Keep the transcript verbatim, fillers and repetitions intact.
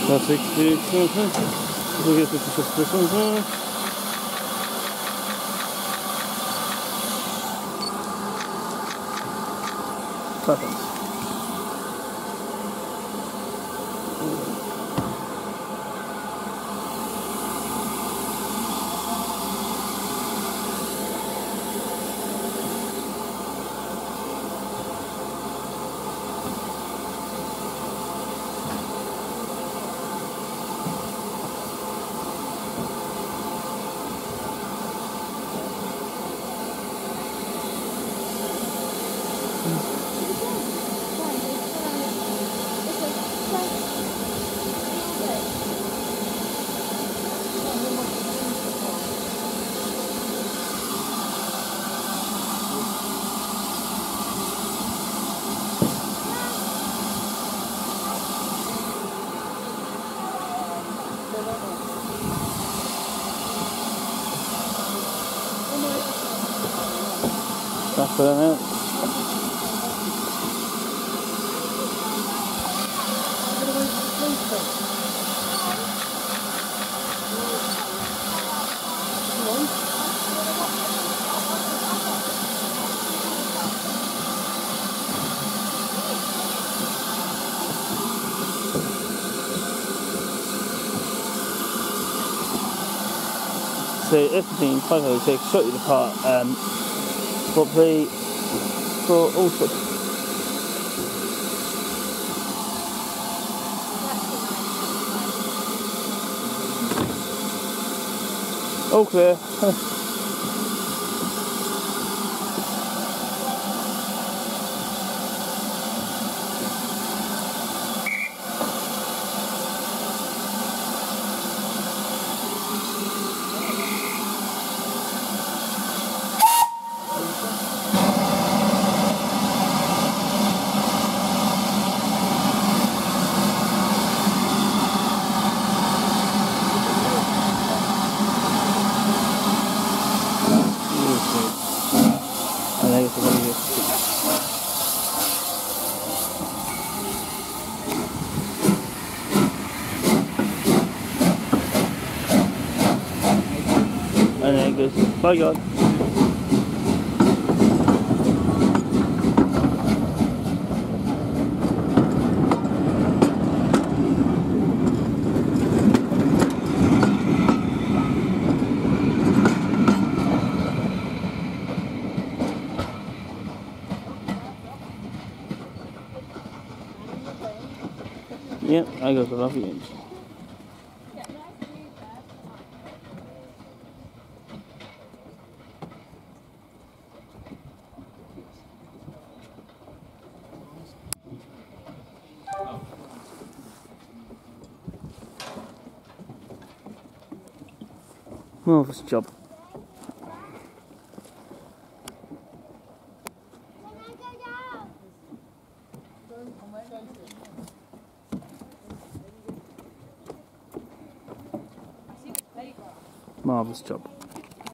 sixty, okay. We'll get this just this one there. Perfect. That's for them out. So F fifteen Class No takes shortly depart um, Ropley for Alresford. All clear. And then it goes, bye God. Yep, I got the lovely inch. Marvellous job. Marvellous job.